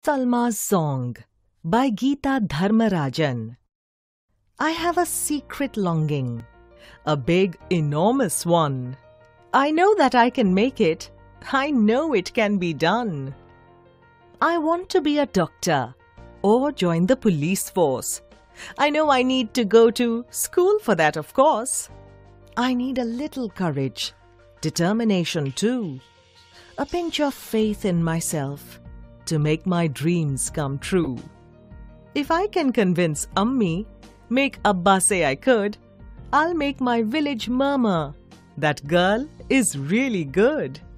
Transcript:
Salma's Song by Geeta Dharmarajan. I have a secret longing, a big, enormous one. I know that I can make it. I know it can be done. I want to be a doctor or join the police force. I know I need to go to school for that, of course. I need a little courage, determination too, a pinch of faith in myself to make my dreams come true. If I can convince Ammi, make Abba say I could, I'll make my village murmur, that girl is really good.